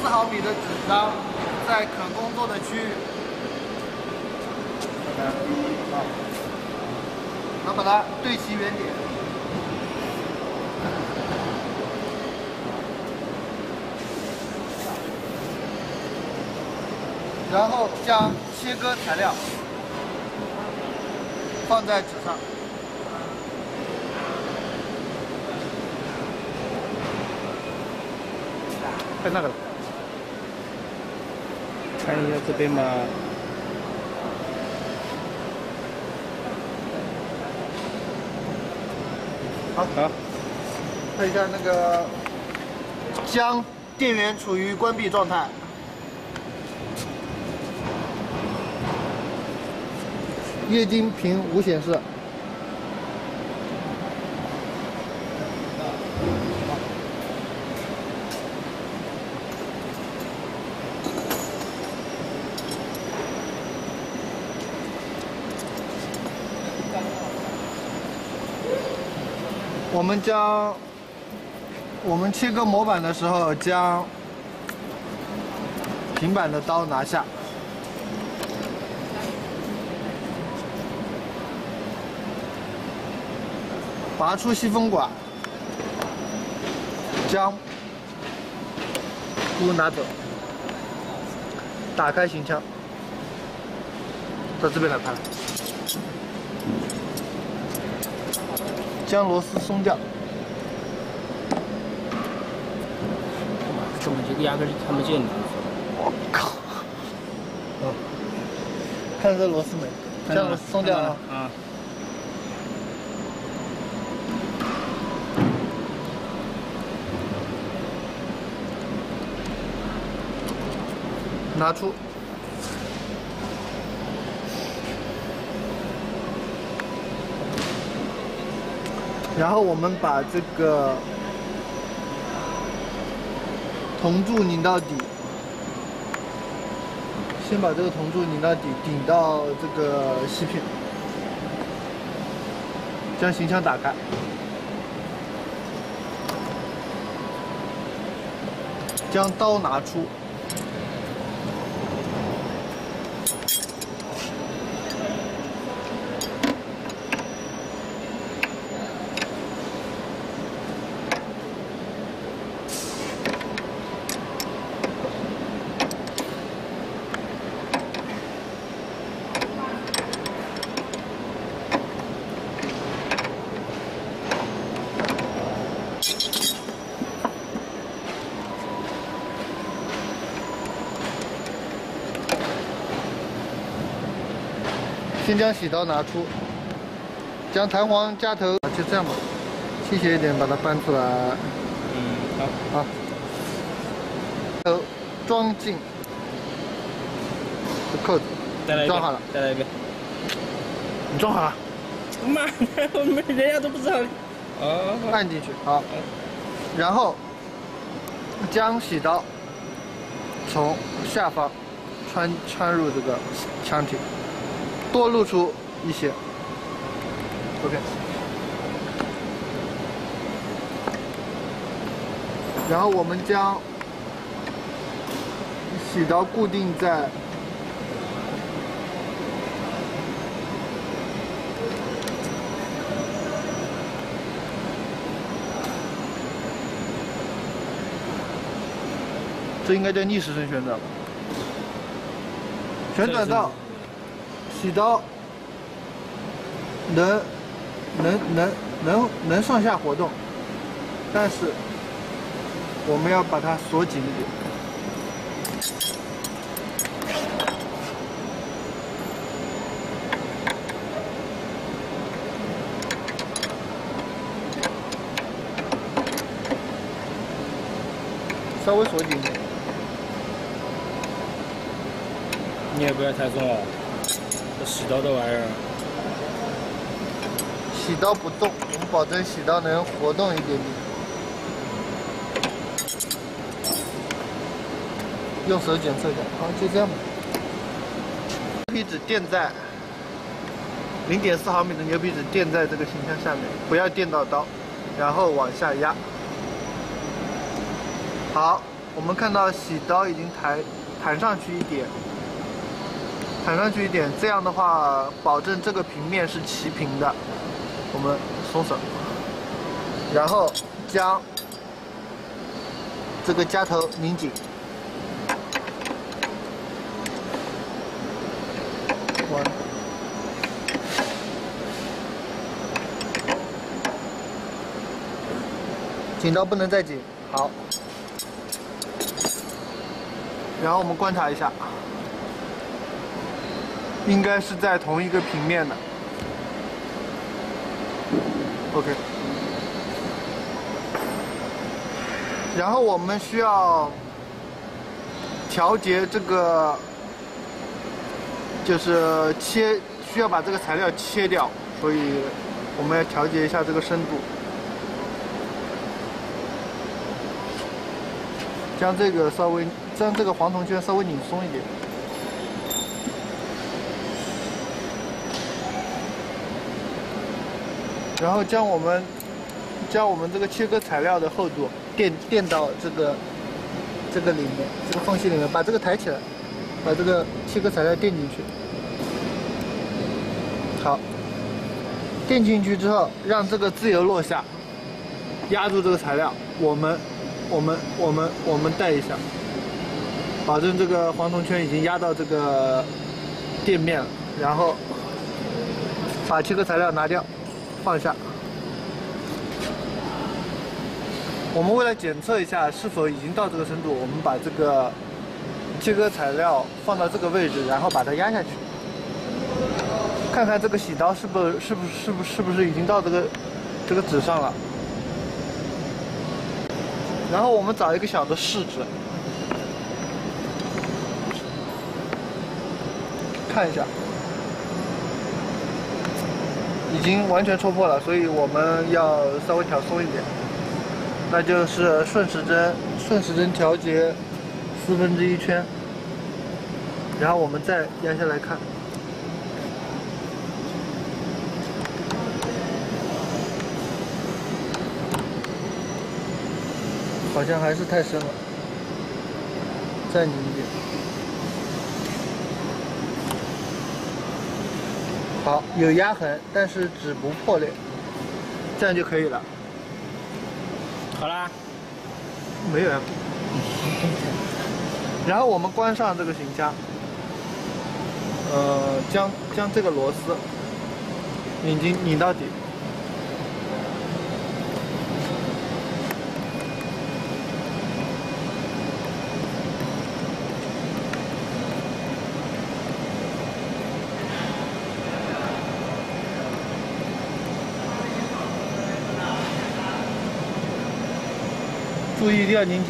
毫米的纸张在可工作的区域，然后把它对齐原点。 然后将切割材料放在纸上， 看那个，看一下这边嘛。 好，看一下那个，将电源处于关闭状态。 液晶屏无显示。我们切割模板的时候，将平板的刀拿下。 拔出吸风管，将箍拿走，打开行枪，到这边来拍，将螺丝松掉。 怎么这个压根就看不见的？ 我靠！哦，看这螺丝没？将螺丝松掉了。 啊。 拿出，然后我们把这个铜柱拧到底，先把这个铜柱拧到底，顶到这个锡片，将行枪打开，将刀拿出。 先将洗刀拿出，将弹簧夹头就这样吧，倾斜一点把它搬出来。好。头装进这扣子，装好了。 再来一遍。 你装好了。 妈的，我们人家都不知道。哦。 按进去，好。然后将洗刀从下方穿入这个枪体。 多露出一些 ，OK。然后我们将洗刀固定在这应该叫逆时针旋转吧？旋转到。 洗刀能上下活动，但是我们要把它锁紧一点。稍微锁紧一点。 你也不要太重哦。 这洗刀的玩意儿， 洗刀不动，我们保证洗刀能活动一点点。用手检测一下，好，就这样吧。牛皮纸垫在0.4毫米的牛皮纸垫在这个行枪下面，不要垫到刀，然后往下压。好， 我们看到洗刀已经弹上去一点，这样的话保证这个平面是齐平的。我们松手，然后将这个夹头拧紧，紧到不能再紧。好，然后我们观察一下，应该是在同一个平面的。OK。然后我们需要调节这个，就是需要把这个材料切掉，所以我们要调节一下这个深度。将这个黄铜圈稍微拧松一点，然后将我们这个切割材料的厚度垫到这个里面，这个缝隙里面，把这个抬起来，把这个切割材料垫进去。好，垫进去之后，让这个自由落下，压住这个材料。我们带一下，保证这个黄铜圈已经压到这个垫面了，然后把切割材料拿掉，放下。我们为了检测一下是否已经到这个深度，我们把这个切割材料放到这个位置，然后把它压下去，看看这个洗刀是不是已经到这个纸上了。然后我们找一个小的试纸，看一下，已经完全戳破了，所以我们要稍微调松一点，那就是顺时针调节1/4圈，然后我们再压下来看。好像还是太深了，再拧一点。好，有压痕，但是纸不破裂，这样就可以了。 好啦， 没有呀。然后我们关上这个行夹，将这个螺丝拧到底。注意一定要拧紧，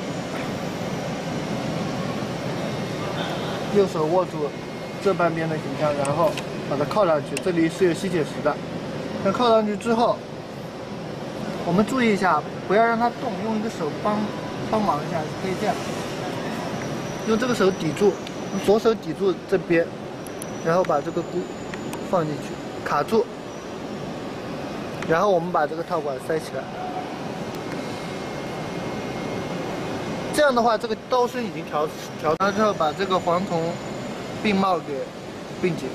右手握住这半边的行箱，然后把它靠上去，这里是有吸铁石的。那靠上去之后，我们注意一下，不要让它动，用一个手帮忙一下，可以这样，用这个手抵住，左手抵住这边，然后把这个箍放进去，卡住，然后我们把这个套管塞起来。这样的话，这个刀身已经调完之后，把这个黄铜并帽给并紧。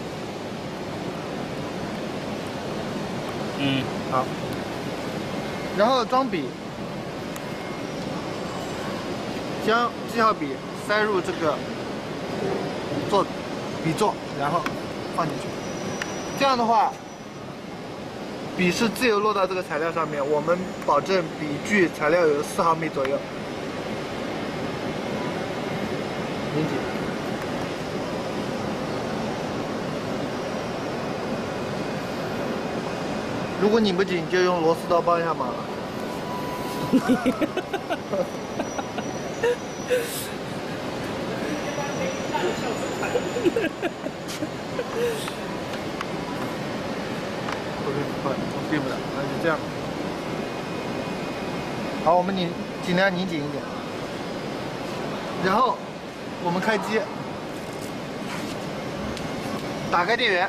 好。然后装笔，将记号笔塞入这个笔座，然后放进去。这样的话，笔是自由落到这个材料上面，我们保证笔距材料有4毫米左右。拧紧。如果拧不紧，就用螺丝刀帮一下忙了。OK， 好，我并不了，那就这样。好，我们尽量拧紧一点，然后我们开机，打开电源，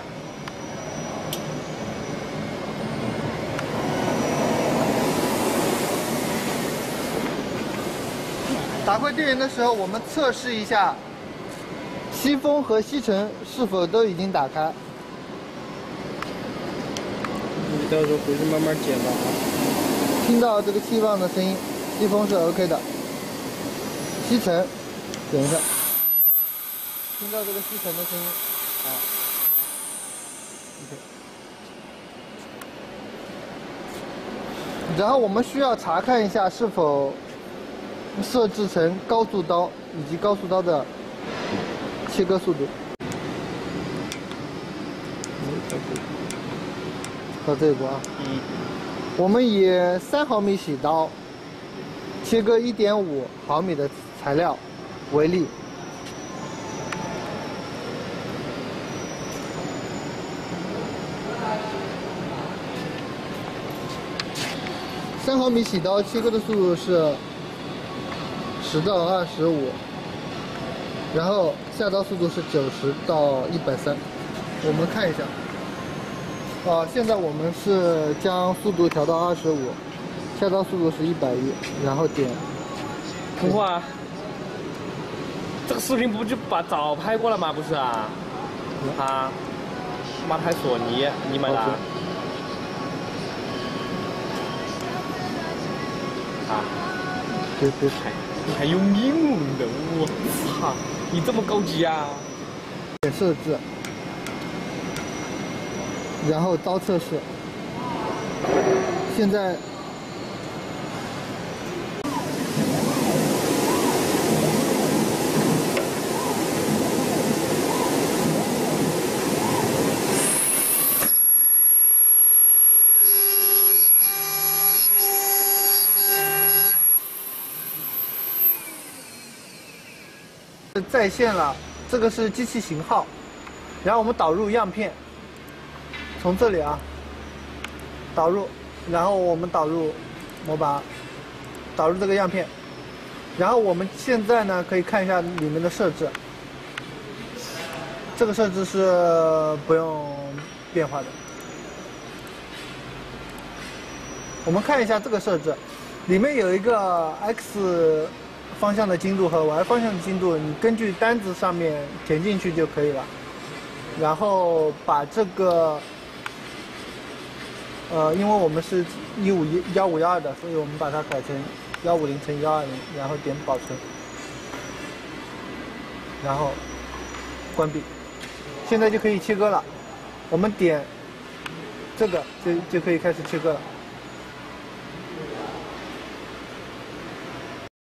打开电源的时候，我们测试一下吸风和吸尘是否都已经打开。 你到时候回去慢慢剪吧啊。 听到这个气棒的声音，吸风是 OK 的。吸尘，点一下。听到这个吸尘的声音，啊 ，OK。然后我们需要查看一下是否设置成高速刀以及高速刀的切割速度。到这一步啊。我们以3毫米铣刀切割1.5毫米的材料为例。3毫米铣刀切割的速度是10到25，然后下刀速度是90到130。我们看一下，现在我们是将速度调到25，下刀速度是110，然后点。 童话，这个视频不就把早拍过了吗？不是啊？啊，马台索尼，你买的啊？啊， 对， 你还用英文的，我操！你这么高级啊！ 点设置，然后刀测试。现在在线了，这个是机器型号，然后我们导入样片，从这里啊导入，然后我们导入模板，导入这个样片，然后我们现在呢可以看一下里面的设置，这个设置是不用变化的。我们看一下这个设置，里面有一个 X 方向的精度和 Y 方向的精度，你根据单子上面填进去就可以了。然后把这个，因为我们是1512的，所以我们把它改成150×120，然后点保存，然后关闭。现在就可以切割了。我们点这个就可以开始切割了。